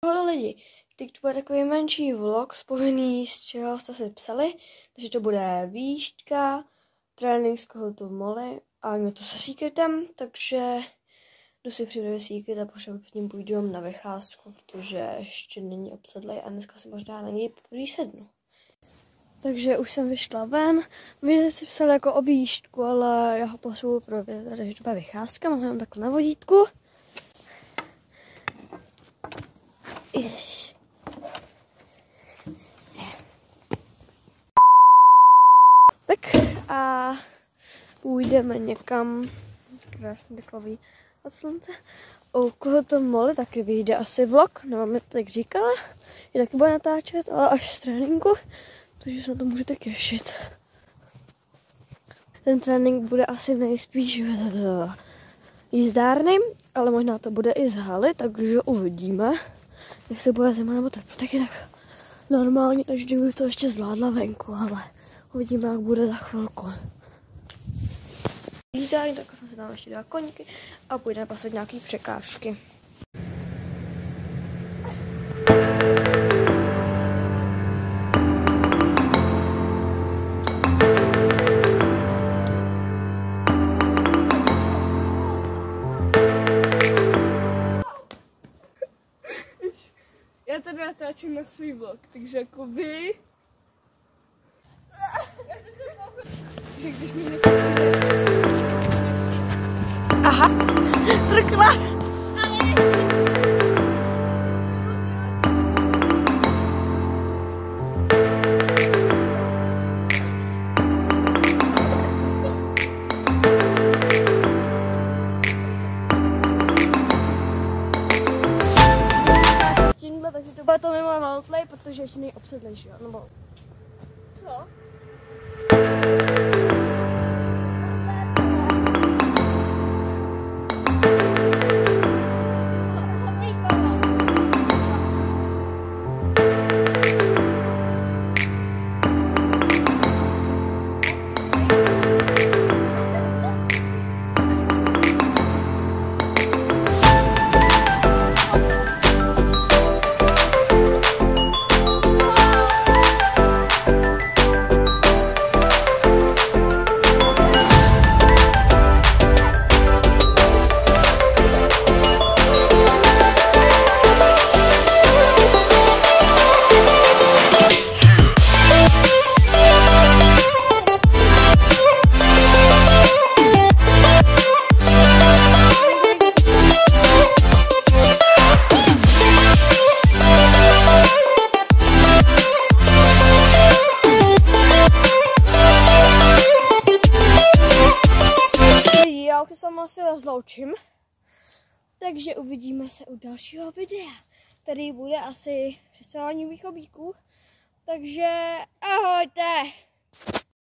Ahoj lidi, teď to bude takový menší vlog spojený s čeho jste si psali, takže to bude výška, trénink z Kohoutu Molly a něco se Secretem, takže jdu si připravit Secret a potřebuji s ním půjdu na vycházku, protože ještě není obsedlej a dneska si možná na něj poprvé sednu. Takže už jsem vyšla ven, vy si psali jako o výšku, ale já ho potřebuji prověřit, takže to bude vycházka, mám jenom takhle na vodítku. Jež. Tak a půjdeme někam, krásný takový od slunce. U Kohoutu Molly taky vyjde asi vlog, nevím, jak tak říkala, je taky bude natáčet, ale až z tréninku, takže se na to můžete těšit. Ten trénink bude asi nejspíš jízdárny, ale možná to bude i z haly, takže uvidíme, jak se bude zima nebo taky tak normálně, takže bych to ještě zvládla venku, ale uvidíme, jak bude za chvilku. Jízdárny, tak jsem si tam ještě dala koníky a půjdeme pasat nějaký překážky. Já tady natáčím na svůj vlog, takže jakoby... že když mi nepřijde... Aha, trkla! Takže to bude to mimo roleplay, protože ještě nejobsedlejší, nebo... Co? Já už se asi rozloučím, takže uvidíme se u dalšího videa. Tady bude asi přesávání mých obíků, takže ahojte!